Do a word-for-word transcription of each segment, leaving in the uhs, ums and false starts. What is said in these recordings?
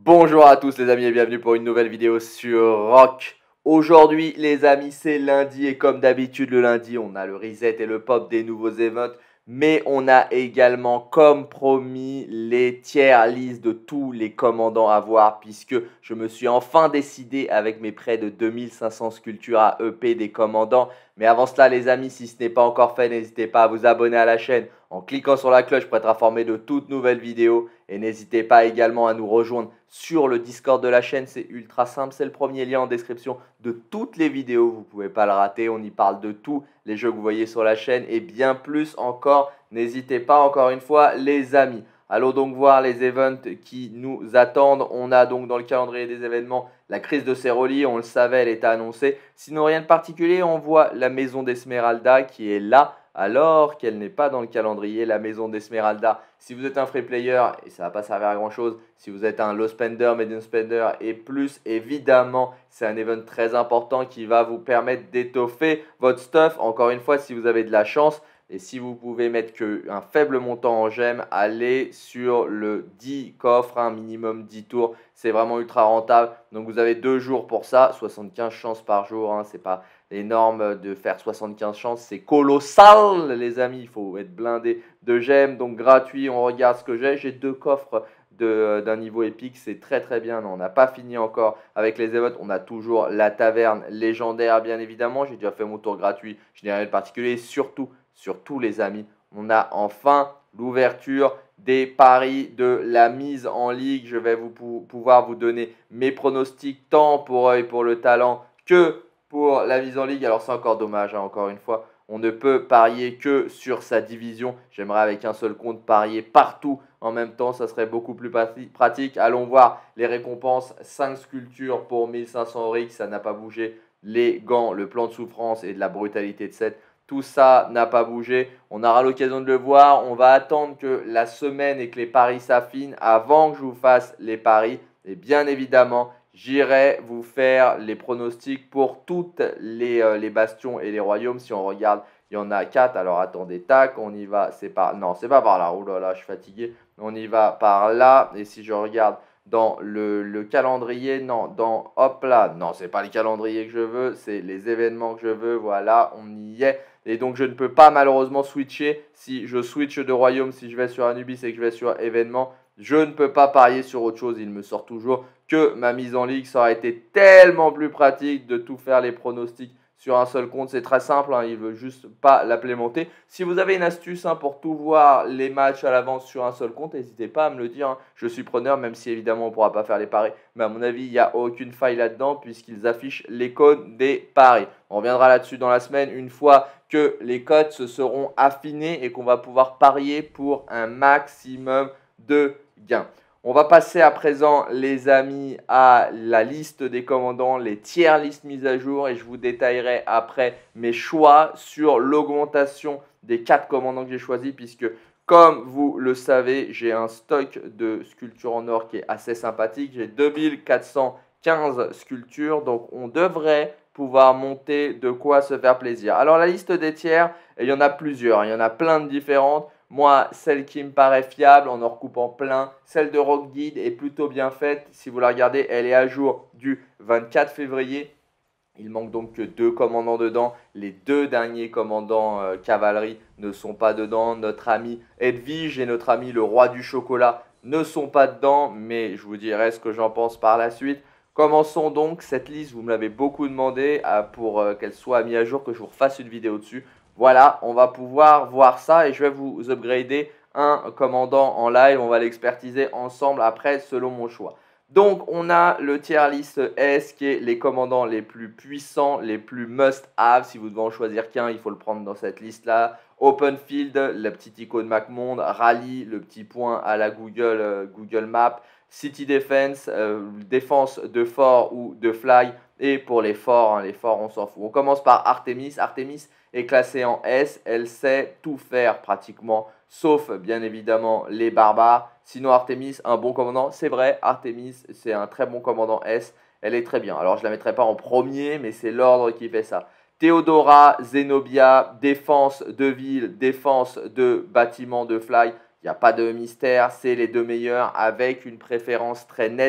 Bonjour à tous les amis et bienvenue pour une nouvelle vidéo sur Rock. Aujourd'hui les amis c'est lundi et comme d'habitude le lundi on a le reset et le pop des nouveaux events. Mais on a également comme promis les tiers listes de tous les commandants à voir puisque je me suis enfin décidé avec mes près de deux mille cinq cents sculptures à E P des commandants. Mais avant cela les amis, si ce n'est pas encore fait, n'hésitez pas à vous abonner à la chaîne en cliquant sur la cloche pour être informé de toutes nouvelles vidéos. Et n'hésitez pas également à nous rejoindre sur le Discord de la chaîne, c'est ultra simple, c'est le premier lien en description de toutes les vidéos, vous ne pouvez pas le rater, on y parle de tous les jeux que vous voyez sur la chaîne et bien plus encore. N'hésitez pas encore une fois les amis. Allons donc voir les events qui nous attendent. On a donc dans le calendrier des événements la crise de Ceroli, on le savait, elle était annoncée. Sinon rien de particulier, on voit la maison d'Esmeralda qui est là alors qu'elle n'est pas dans le calendrier, la maison d'Esmeralda. Si vous êtes un free player, et ça ne va pas servir à grand chose, si vous êtes un low spender, medium spender et plus, évidemment, c'est un event très important qui va vous permettre d'étoffer votre stuff. Encore une fois, si vous avez de la chance, et si vous pouvez mettre qu'un faible montant en gemmes, allez sur le dix coffres, un minimum dix tours. C'est vraiment ultra rentable. Donc vous avez deux jours pour ça, soixante-quinze chances par jour. Hein, c'est pas énorme de faire soixante-quinze chances, c'est colossal les amis. Il faut être blindé de gemmes. Donc gratuit, on regarde ce que j'ai. J'ai deux coffres d'un niveau épique, c'est très très bien. Non, on n'a pas fini encore avec les évotes. On a toujours la taverne légendaire bien évidemment. J'ai déjà fait mon tour gratuit, je n'ai rien de particulier. Surtout, surtout les amis, on a enfin l'ouverture des paris de la mise en ligue. Je vais vous pou pouvoir vous donner mes pronostics tant pour œil pour le talent que pour la mise en ligue. Alors c'est encore dommage, hein, encore une fois. On ne peut parier que sur sa division. J'aimerais avec un seul compte parier partout en même temps. Ça serait beaucoup plus pratique. Allons voir les récompenses. cinq sculptures pour mille cinq cents Oryx. Ça n'a pas bougé. Les gants, le plan de souffrance et de la brutalité de sept. Tout ça n'a pas bougé. On aura l'occasion de le voir. On va attendre que la semaine et que les paris s'affinent avant que je vous fasse les paris. Et bien évidemment, j'irai vous faire les pronostics pour toutes les, euh, les bastions et les royaumes. Si on regarde, il y en a quatre. Alors attendez, tac, on y va. C'est par... Non, c'est pas par là. Oh là là, je suis fatigué. On y va par là. Et si je regarde dans le, le calendrier, non, dans, hop là, non, c'est pas le calendrier que je veux, c'est les événements que je veux. Voilà, on y est. Et donc, je ne peux pas malheureusement switcher. Si je switch de royaume, si je vais sur Anubis et que je vais sur événements, je ne peux pas parier sur autre chose. Il me sort toujours que ma mise en ligue. Ça aurait été tellement plus pratique de tout faire les pronostics sur un seul compte. C'est très simple, hein, il ne veut juste pas l'implémenter. Si vous avez une astuce hein, pour tout voir les matchs à l'avance sur un seul compte, n'hésitez pas à me le dire. Hein. Je suis preneur, même si évidemment on ne pourra pas faire les paris. Mais à mon avis, il n'y a aucune faille là-dedans puisqu'ils affichent les codes des paris. On reviendra là-dessus dans la semaine une fois que les codes se seront affinés et qu'on va pouvoir parier pour un maximum de gains. On va passer à présent, les amis, à la liste des commandants, les tiers listes mises à jour et je vous détaillerai après mes choix sur l'augmentation des quatre commandants que j'ai choisis puisque, comme vous le savez, j'ai un stock de sculptures en or qui est assez sympathique. J'ai deux mille quatre cent quinze sculptures, donc on devrait pouvoir monter de quoi se faire plaisir. Alors la liste des tiers, il y en a plusieurs, il y en a plein de différentes. Moi, celle qui me paraît fiable en en recoupant plein, celle de Rock Guide est plutôt bien faite. Si vous la regardez, elle est à jour du vingt-quatre février. Il manque donc que deux commandants dedans. Les deux derniers commandants euh, cavalerie ne sont pas dedans. Notre ami Edwige et notre ami le roi du chocolat ne sont pas dedans. Mais je vous dirai ce que j'en pense par la suite. Commençons donc cette liste. Vous me l'avez beaucoup demandé euh, pour euh, qu'elle soit mise à jour, que je vous refasse une vidéo dessus. Voilà, on va pouvoir voir ça et je vais vous upgrader un commandant en live. On va l'expertiser ensemble après selon mon choix. Donc, on a le tier list S qui est les commandants les plus puissants, les plus must-have. Si vous devez en choisir qu'un, il faut le prendre dans cette liste-là. Open Field, la petite icône MacMonde. Rally, le petit point à la Google, euh, Google Maps. City Defense, euh, défense de fort ou de fly. Et pour les forts, hein, les forts, on s'en fout. On commence par Artemis. Artemis est classée en S. Elle sait tout faire pratiquement, sauf bien évidemment les barbares. Sinon, Artemis, un bon commandant. C'est vrai, Artemis, c'est un très bon commandant S. Elle est très bien. Alors, je ne la mettrai pas en premier, mais c'est l'ordre qui fait ça. Théodora, Zenobia, défense de ville, défense de bâtiment de fly. Il n'y a pas de mystère, c'est les deux meilleurs avec une préférence très nette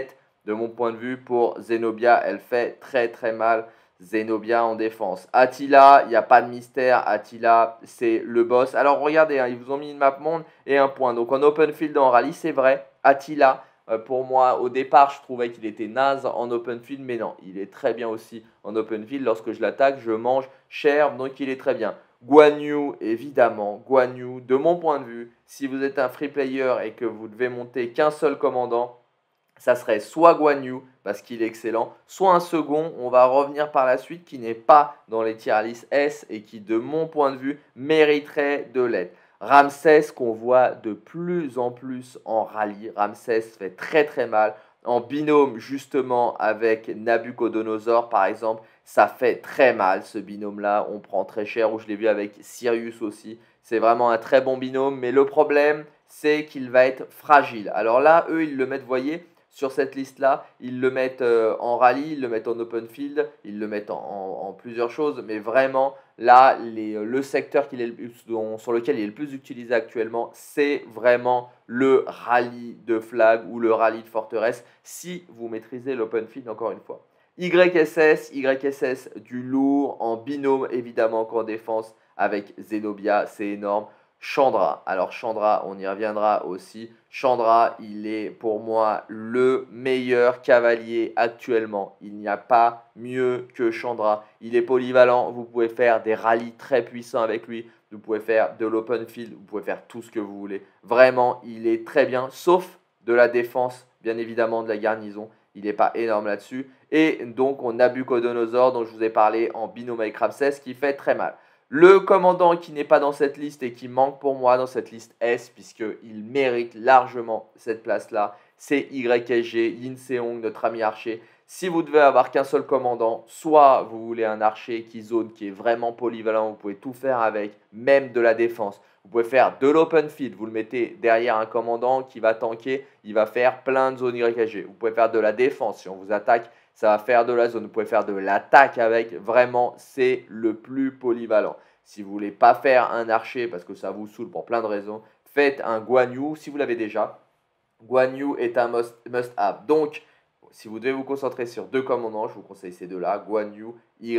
de mon point de vue pour Zenobia. Elle fait très très mal. Zenobia en défense. Attila, il n'y a pas de mystère. Attila, c'est le boss. Alors regardez, hein, ils vous ont mis une map monde et un point. Donc en open field, en rallye, c'est vrai. Attila, euh, pour moi, au départ, je trouvais qu'il était naze en open field. Mais non, il est très bien aussi en open field. Lorsque je l'attaque, je mange cher. Donc il est très bien. Guan Yu, évidemment. Guan Yu, de mon point de vue, si vous êtes un free player et que vous devez monter qu'un seul commandant, ça serait soit Guan Yu, parce qu'il est excellent, soit un second, on va revenir par la suite, qui n'est pas dans les tier list S et qui, de mon point de vue, mériterait de l'être. Ramsès, qu'on voit de plus en plus en rallye. Ramsès fait très très mal. En binôme, justement, avec Nabucodonosor, par exemple, ça fait très mal, ce binôme-là. On prend très cher, ou je l'ai vu avec Sirius aussi. C'est vraiment un très bon binôme, mais le problème, c'est qu'il va être fragile. Alors là, eux, ils le mettent, voyez, sur cette liste-là, ils le mettent euh, en rallye, ils le mettent en open field, ils le mettent en, en, en plusieurs choses, mais vraiment, là, les, le secteur qu'il est le, dont, sur lequel il est le plus utilisé actuellement, c'est vraiment le rallye de flag ou le rallye de forteresse, si vous maîtrisez l'open field, encore une fois. Y S S, Y S S, du lourd, en binôme, évidemment, qu'en défense, avec Zenobia, c'est énorme. Chandra, alors Chandra, on y reviendra aussi. Chandra, il est pour moi le meilleur cavalier actuellement. Il n'y a pas mieux que Chandra. Il est polyvalent, vous pouvez faire des rallyes très puissants avec lui. Vous pouvez faire de l'open field, vous pouvez faire tout ce que vous voulez. Vraiment, il est très bien, sauf de la défense, bien évidemment, de la garnison. Il n'est pas énorme là-dessus. Et donc, on a Nabucodonosor, dont je vous ai parlé en binôme avec Ramsès, qui fait très mal. Le commandant qui n'est pas dans cette liste et qui manque pour moi dans cette liste S, puisqu'il mérite largement cette place-là, c'est Y S G, Yin Seong, notre ami archer. Si vous devez avoir qu'un seul commandant, soit vous voulez un archer qui zone, qui est vraiment polyvalent, vous pouvez tout faire avec, même de la défense. Vous pouvez faire de l'open field, vous le mettez derrière un commandant qui va tanker, il va faire plein de zones Y S G. Vous pouvez faire de la défense, si on vous attaque, ça va faire de la zone. Vous pouvez faire de l'attaque avec. Vraiment, c'est le plus polyvalent. Si vous ne voulez pas faire un archer parce que ça vous saoule pour plein de raisons, faites un Guan Yu si vous l'avez déjà. Guan Yu est un must, must have. Donc, si vous devez vous concentrer sur deux commandants, je vous conseille ces deux-là, Guan Yu,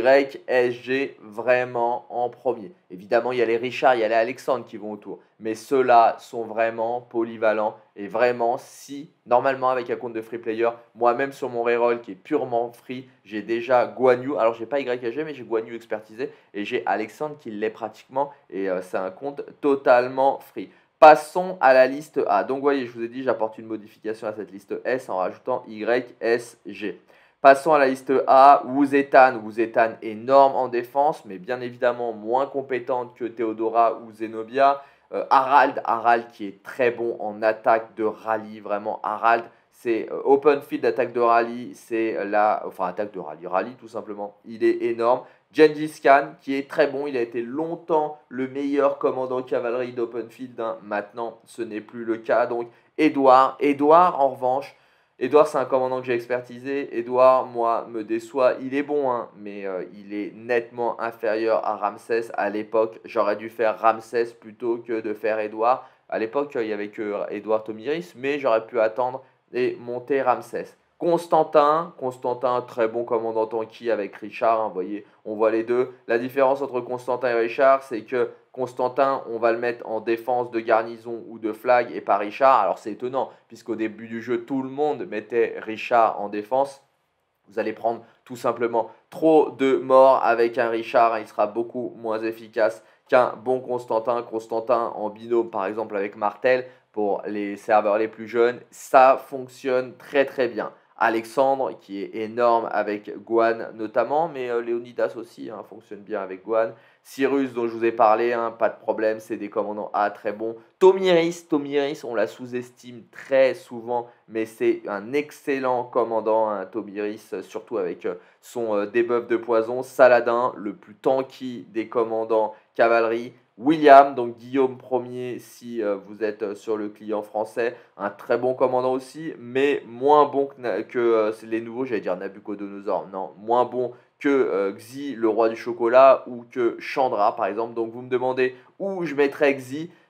Y S G, vraiment en premier. Évidemment, il y a les Richard, il y a les Alexandre qui vont autour. Mais ceux-là sont vraiment polyvalents. Et vraiment, si, normalement, avec un compte de free player, moi-même sur mon reroll qui est purement free, j'ai déjà Guan Yu. Alors, j'ai pas Y S G, mais j'ai Guan Yu expertisé. Et j'ai Alexandre qui l'est pratiquement. Et euh, c'est un compte totalement free. Passons à la liste A. Donc, vous voyez, je vous ai dit, j'apporte une modification à cette liste S en rajoutant Y S G. Passons à la liste A. Wuzetan. Wuzetan énorme en défense, mais bien évidemment moins compétente que Theodora ou Zenobia. Euh, Harald. Harald qui est très bon en attaque de rallye. Vraiment, Harald, c'est euh, open field d'attaque de rallye. C'est la... Enfin, attaque de rallye. Rallye, tout simplement. Il est énorme. Gengis Khan, qui est très bon, il a été longtemps le meilleur commandant cavalerie d'Open Field. Hein. Maintenant, ce n'est plus le cas. Donc, Edouard. Edouard, en revanche, Edouard, c'est un commandant que j'ai expertisé. Edouard, moi, me déçoit. Il est bon, hein, mais euh, il est nettement inférieur à Ramsès. À l'époque, j'aurais dû faire Ramsès plutôt que de faire Edouard. À l'époque, il n'y avait que Edouard Tomiris, mais j'aurais pu attendre et monter Ramsès. Constantin, Constantin, très bon commandant tanky avec Richard, hein, vous voyez, on voit les deux. La différence entre Constantin et Richard, c'est que Constantin, on va le mettre en défense de garnison ou de flag et pas Richard. Alors c'est étonnant, puisqu'au début du jeu, tout le monde mettait Richard en défense. Vous allez prendre tout simplement trop de morts avec un Richard, hein, il sera beaucoup moins efficace qu'un bon Constantin. Constantin en binôme par exemple avec Martel, pour les serveurs les plus jeunes, ça fonctionne très très bien. Alexandre qui est énorme avec Guan notamment, mais euh, Léonidas aussi hein, fonctionne bien avec Guan. Cyrus dont je vous ai parlé, hein, pas de problème, c'est des commandants A très bons. Tomiris, Tomiris on la sous-estime très souvent, mais c'est un excellent commandant, hein, Tomiris, surtout avec euh, son euh, debuff de poison. Saladin, le plus tanky des commandants cavalerie. William, donc Guillaume Ier si euh, vous êtes euh, sur le client français, un très bon commandant aussi, mais moins bon que, que euh, les nouveaux, j'allais dire Nabucodonosor, non, moins bon que euh, Xi, le roi du chocolat, ou que Chandra par exemple. Donc vous me demandez où je mettrais Xi.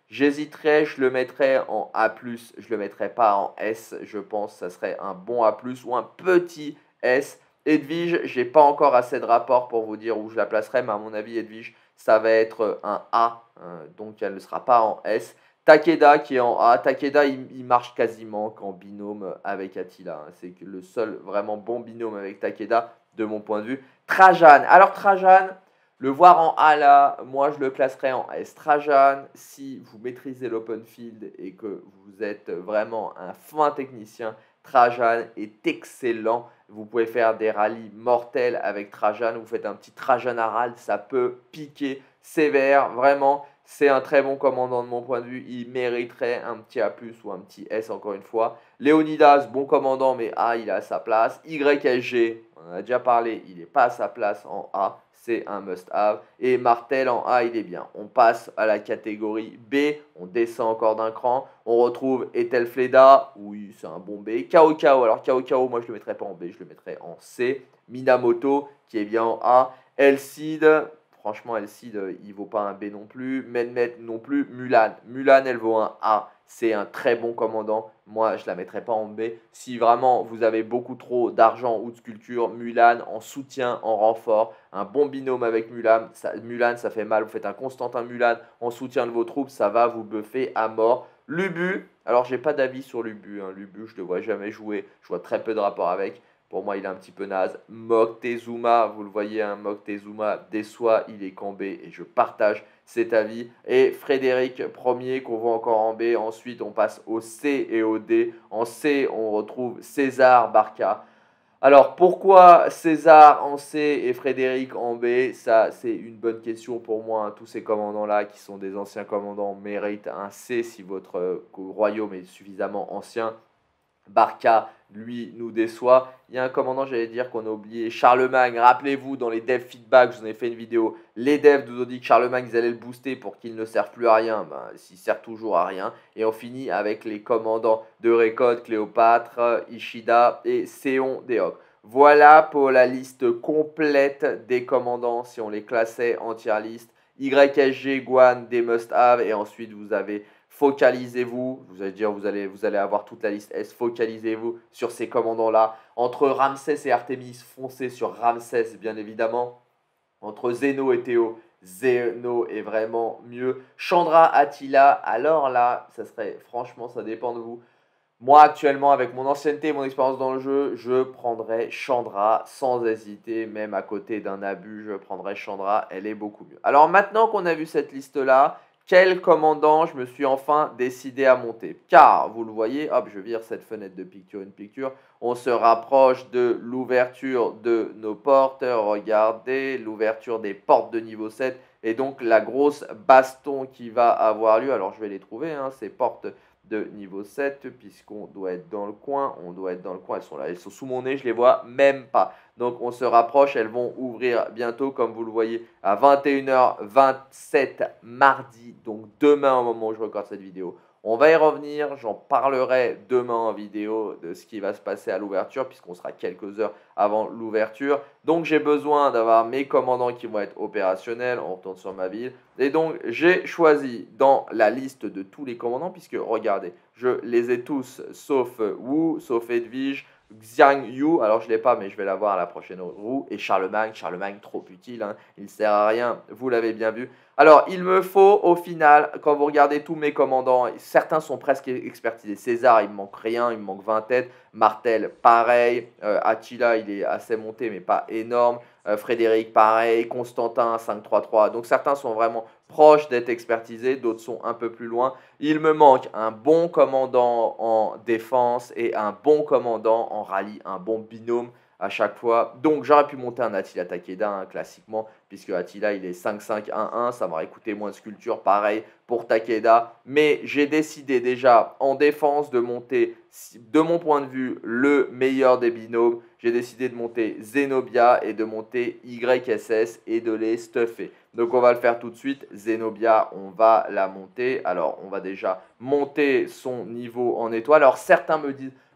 J'hésiterais, je le mettrais en A plus, je le mettrais pas en S, je pense que ça serait un bon A plus ou un petit S. Edwige, j'ai pas encore assez de rapport pour vous dire où je la placerai, mais à mon avis, Edwige, ça va être un A, euh, donc elle ne sera pas en S. Takeda qui est en A. Takeda, il, il marche quasiment qu'en binôme avec Attila. Hein. C'est le seul vraiment bon binôme avec Takeda, de mon point de vue. Trajan. Alors, Trajan, le voir en A là, moi je le classerais en S. Trajan, si vous maîtrisez l'open field et que vous êtes vraiment un fin technicien, Trajan est excellent. Vous pouvez faire des rallyes mortels avec Trajan. Vous faites un petit Trajan Harald, ça peut piquer sévère. Vraiment, c'est un très bon commandant de mon point de vue. Il mériterait un petit A plus ou un petit S encore une fois. Léonidas, bon commandant, mais A, il est à sa place. Y S G, on en a déjà parlé, il n'est pas à sa place en A. C'est un must-have. Et Martel en A, il est bien. On passe à la catégorie B. On descend encore d'un cran. On retrouve Etelfleda. Oui, c'est un bon B. Kao Kao. Alors, Kao Kao, moi, je ne le mettrais pas en B. Je le mettrais en C. Minamoto, qui est bien en A. Elcid. Franchement, Elcid, il ne vaut pas un B non plus. Medmet non plus. Mulan. Mulan, elle vaut un A. C'est un très bon commandant. Moi, je ne la mettrais pas en B. Si vraiment vous avez beaucoup trop d'argent ou de sculpture, Mulan en soutien, en renfort, un bon binôme avec Mulan, ça, Mulan, ça fait mal. Vous faites un Constantin Mulan en soutien de vos troupes, ça va vous buffer à mort. Lubu, alors j'ai pas d'avis sur Lubu. Hein. Lubu, je ne le vois jamais jouer. Je vois très peu de rapport avec. Pour moi, il est un petit peu naze. Moctezuma, vous le voyez, un hein, Moctezuma déçoit, il est qu'en B et je partage cet avis. Et Frédéric Ier qu'on voit encore en B. Ensuite, on passe au C et au D. En C, on retrouve César Barca. Alors, pourquoi César en C et Frédéric en B? Ça, c'est une bonne question pour moi. Hein. Tous ces commandants-là, qui sont des anciens commandants, méritent un C si votre euh, royaume est suffisamment ancien. Barca, lui, nous déçoit. Il y a un commandant, j'allais dire, qu'on a oublié. Charlemagne, rappelez-vous, dans les devs feedback, je vous en ai fait une vidéo. Les devs nous ont dit que Charlemagne, ils allaient le booster pour qu'il ne serve plus à rien. Ben, s'il sert toujours à rien. Et on finit avec les commandants de Récode, Cléopâtre, Ishida et Séon Déoc. Voilà pour la liste complète des commandants, si on les classait en tier list. Y S G, Guan, des must-have. Et ensuite, vous avez... Focalisez-vous, vous allez dire, vous allez, vous allez avoir toute la liste S, focalisez-vous sur ces commandants-là. Entre Ramsès et Artémis, foncez sur Ramsès, bien évidemment. Entre Zéno et Théo, Zéno est vraiment mieux. Chandra, Attila, alors là, ça serait, franchement, ça dépend de vous. Moi, actuellement, avec mon ancienneté et mon expérience dans le jeu, je prendrais Chandra sans hésiter, même à côté d'un abus, je prendrais Chandra, elle est beaucoup mieux. Alors maintenant qu'on a vu cette liste-là, quel commandant je me suis enfin décidé à monter? Car, vous le voyez, hop, je vire cette fenêtre de picture, une picture. On se rapproche de l'ouverture de nos portes. Regardez, l'ouverture des portes de niveau sept. Et donc, la grosse baston qui va avoir lieu. Alors, je vais les trouver, hein, ces portes de niveau sept, puisqu'on doit être dans le coin. On doit être dans le coin. Elles sont là, elles sont sous mon nez, je ne les vois même pas. Donc, on se rapproche. Elles vont ouvrir bientôt, comme vous le voyez, à vingt et une heures vingt-sept mardi. Donc, demain, au moment où je recorde cette vidéo. On va y revenir. J'en parlerai demain en vidéo de ce qui va se passer à l'ouverture, puisqu'on sera quelques heures avant l'ouverture. Donc, j'ai besoin d'avoir mes commandants qui vont être opérationnels. On retourne sur ma ville. Et donc, j'ai choisi dans la liste de tous les commandants, puisque, regardez, je les ai tous, sauf Wu, sauf Edwige, Xiang Yu, alors je ne l'ai pas, mais je vais l'avoir à la prochaine roue. Et Charlemagne, Charlemagne trop utile, hein, il ne sert à rien, vous l'avez bien vu. Alors, il me faut au final, quand vous regardez tous mes commandants, certains sont presque expertisés. César, il me manque rien, il me manque vingt têtes. Martel, pareil. Euh, Attila, il est assez monté, mais pas énorme. Euh, Frédéric, pareil. Constantin, cinq trois trois. Donc, certains sont vraiment proches d'être expertisés, d'autres sont un peu plus loin. Il me manque un bon commandant en défense et un bon commandant en rallye, un bon binôme à chaque fois. Donc, j'aurais pu monter un Attila Takeda, hein, classiquement, puisque Attila, il est cinq cinq un un, ça m'aurait coûté moins de sculpture, pareil pour Takeda. Mais j'ai décidé déjà, en défense, de monter, de mon point de vue, le meilleur des binômes. J'ai décidé de monter Zenobia et de monter Y S S et de les stuffer. Donc, on va le faire tout de suite. Zenobia, on va la monter. Alors, on va déjà monter son niveau en étoile. Alors, certains me disent...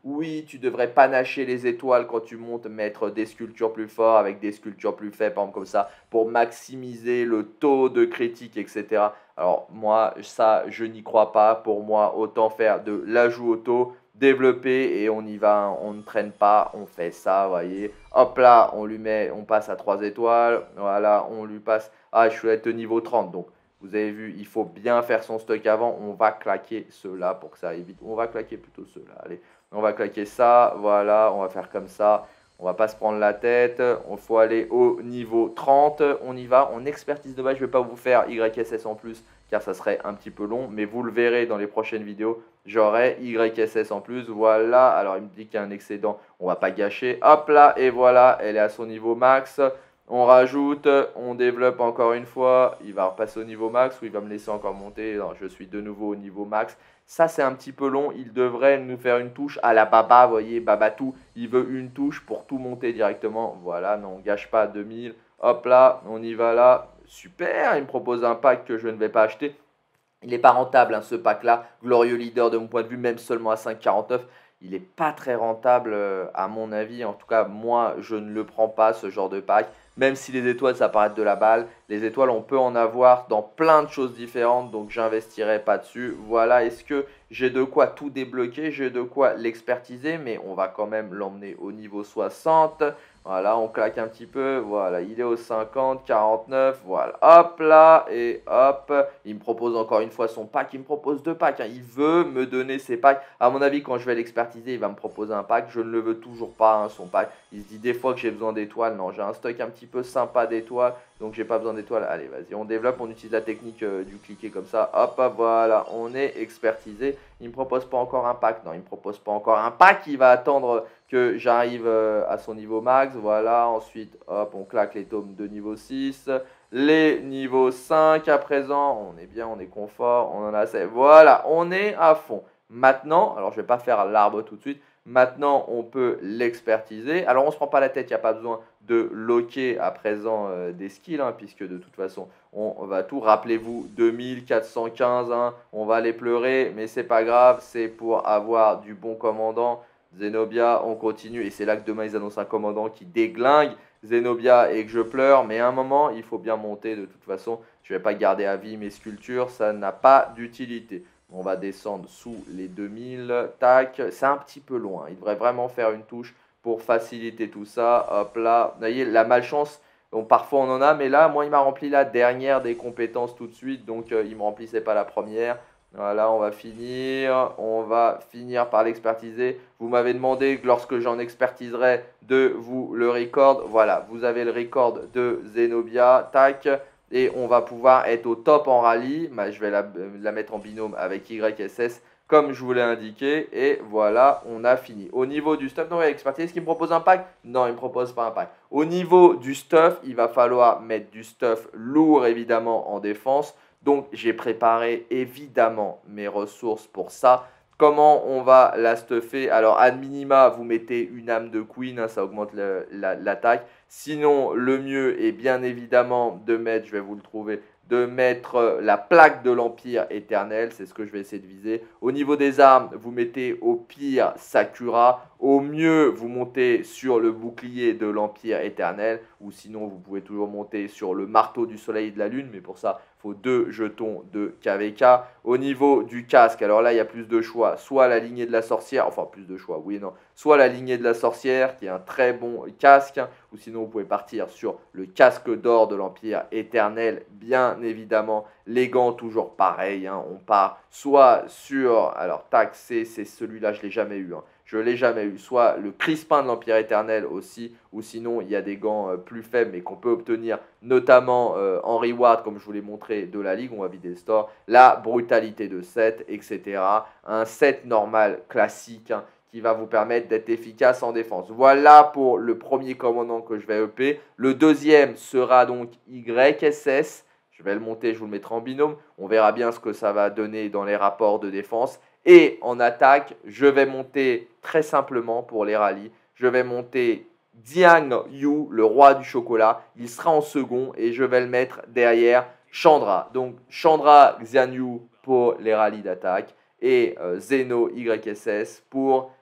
Oui, tu devrais panacher les étoiles quand tu montes, mettre des sculptures plus fortes avec des sculptures plus faibles, par exemple comme ça, pour maximiser le taux de critique, et cetera. Alors moi, ça, je n'y crois pas. Pour moi, autant faire de l'ajout auto, développer et on y va, on ne traîne pas, on fait ça, vous voyez. Hop là, on lui met, on passe à trois étoiles, voilà, on lui passe, ah, je suis à niveau trente, donc vous avez vu, il faut bien faire son stock avant, on va claquer ceux-là pour que ça aille vite, on va claquer plutôt ceux-là, allez, on va claquer ça, voilà, on va faire comme ça. On va pas se prendre la tête, il faut aller au niveau trente, on y va, on expertise de base, je ne vais pas vous faire Y S S en plus car ça serait un petit peu long, mais vous le verrez dans les prochaines vidéos, j'aurai Y S S en plus, voilà, alors il me dit qu'il y a un excédent, on va pas gâcher, hop là, et voilà, elle est à son niveau max, on rajoute, on développe encore une fois, il va repasser au niveau max ou il va me laisser encore monter, non, je suis de nouveau au niveau max. Ça, c'est un petit peu long. Il devrait nous faire une touche à la Baba. Vous voyez, Babatou, il veut une touche pour tout monter directement. Voilà, non, on ne gâche pas deux mille. Hop là, on y va là. Super, il me propose un pack que je ne vais pas acheter. Il n'est pas rentable, hein, ce pack-là. Glorieux leader de mon point de vue, même seulement à cinq virgule quarante-neuf. Il n'est pas très rentable euh, à mon avis. En tout cas, moi, je ne le prends pas, ce genre de pack. Même si les étoiles, ça paraît être de la balle. Les étoiles, on peut en avoir dans plein de choses différentes. Donc, j'investirai pas dessus. Voilà, est-ce que j'ai de quoi tout débloquer? J'ai de quoi l'expertiser. Mais on va quand même l'emmener au niveau soixante. Voilà, on claque un petit peu. Voilà, il est au cinquante, quarante-neuf. Voilà, hop là. Et hop, il me propose encore une fois son pack. Il me propose deux packs. Hein. Il veut me donner ses packs. À mon avis, quand je vais l'expertiser, il va me proposer un pack. Je ne le veux toujours pas, hein, son pack. Il se dit des fois que j'ai besoin d'étoiles. Non, j'ai un stock un petit peu sympa d'étoiles. Donc, j'ai pas besoin d'étoiles. Allez, vas-y, on développe. On utilise la technique euh, du cliquer comme ça. Hop, hop, voilà, on est expertisé. Il me propose pas encore un pack. Non, il me propose pas encore un pack. Il va attendre que j'arrive euh, à son niveau max. Voilà, ensuite, hop, on claque les tomes de niveau six. Les niveaux cinq à présent. On est bien, on est confort. On en a assez. Voilà, on est à fond. Maintenant, alors je vais pas faire l'arbre tout de suite. Maintenant, on peut l'expertiser. Alors, on ne se prend pas la tête, il n'y a pas besoin de loquer à présent euh, des skills, hein, puisque de toute façon, on va tout. Rappelez-vous, deux mille quatre cent quinze, hein, on va les pleurer, mais c'est pas grave, c'est pour avoir du bon commandant. Zenobia, on continue, et c'est là que demain, ils annoncent un commandant qui déglingue Zenobia et que je pleure, mais à un moment, il faut bien monter de toute façon. Je ne vais pas garder à vie mes sculptures, ça n'a pas d'utilité. On va descendre sous les deux mille. Tac, c'est un petit peu loin. Il devrait vraiment faire une touche pour faciliter tout ça. Hop là. Vous voyez, la malchance, bon, parfois on en a, mais là, moi, il m'a rempli la dernière des compétences tout de suite. Donc, euh, il ne me remplissait pas la première. Voilà, on va finir. On va finir par l'expertiser. Vous m'avez demandé que lorsque j'en expertiserai de vous le record. Voilà, vous avez le record de Zenobia. Tac. Et on va pouvoir être au top en rallye. Bah, je vais la, la mettre en binôme avec Y S S comme je vous l'ai indiqué. Et voilà, on a fini. Au niveau du stuff, non, il y a expertise. Est-ce qu'il me propose un pack? Non, il ne me propose pas un pack. Au niveau du stuff, il va falloir mettre du stuff lourd évidemment en défense. Donc, j'ai préparé évidemment mes ressources pour ça. Comment on va la stuffer? Alors, ad minima, vous mettez une âme de queen, hein, ça augmente l'attaque. La, Sinon, le mieux est bien évidemment de mettre, je vais vous le trouver, de mettre la plaque de l'Empire éternel. C'est ce que je vais essayer de viser. Au niveau des armes, vous mettez au pire Sakura. Au mieux, vous montez sur le bouclier de l'Empire éternel. Ou sinon, vous pouvez toujours monter sur le marteau du soleil et de la lune. Mais pour ça, il faut deux jetons de K V K. Au niveau du casque, alors là, il y a plus de choix. Soit la lignée de la sorcière, enfin plus de choix, oui et non. Soit la lignée de la sorcière, qui est un très bon casque. Ou sinon, vous pouvez partir sur le casque d'or de l'Empire éternel, bien évidemment. Les gants, toujours pareil, hein, on part soit sur, alors tac, c'est celui-là, je ne l'ai jamais eu, hein, je ne l'ai jamais eu, soit le Crispin de l'Empire éternel aussi, ou sinon, il y a des gants euh, plus faibles, mais qu'on peut obtenir, notamment euh, en reward, comme je vous l'ai montré, de la Ligue, on va vider le store, la brutalité de sept, et cetera. Un set normal, classique, hein, qui va vous permettre d'être efficace en défense. Voilà pour le premier commandant que je vais E P. Le deuxième sera donc Y S S. Je vais le monter, je vous le mettrai en binôme. On verra bien ce que ça va donner dans les rapports de défense. Et en attaque, je vais monter très simplement pour les rallyes. Je vais monter Jiang Yu, le roi du chocolat. Il sera en second et je vais le mettre derrière Chandra. Donc Chandra Xian Yu pour les rallyes d'attaque et euh, Zeno Y S S pour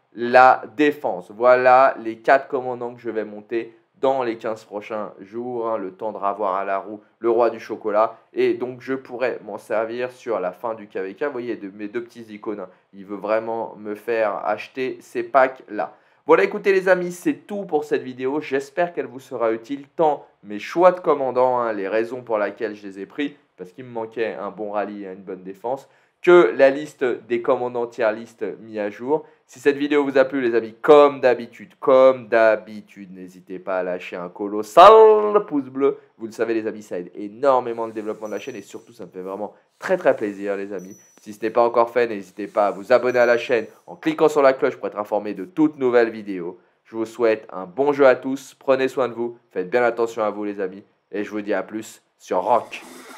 la défense. Voilà les quatre commandants que je vais monter dans les quinze prochains jours, hein, le temps de ravoir à la roue le roi du chocolat. Et donc, je pourrais m'en servir sur la fin du K V K. Vous voyez, de mes deux petits icônes, hein. Il veut vraiment me faire acheter ces packs-là. Voilà, écoutez les amis, c'est tout pour cette vidéo. J'espère qu'elle vous sera utile, tant mes choix de commandants, hein, les raisons pour lesquelles je les ai pris, parce qu'il me manquait un bon rallye et une bonne défense, que la liste des commandants tier list mis à jour. Si cette vidéo vous a plu les amis, comme d'habitude, comme d'habitude, n'hésitez pas à lâcher un colossal pouce bleu. Vous le savez les amis, ça aide énormément le développement de la chaîne et surtout ça me fait vraiment très très plaisir les amis. Si ce n'est pas encore fait, n'hésitez pas à vous abonner à la chaîne en cliquant sur la cloche pour être informé de toutes nouvelles vidéos. Je vous souhaite un bon jeu à tous, prenez soin de vous, faites bien attention à vous les amis et je vous dis à plus sur Rock.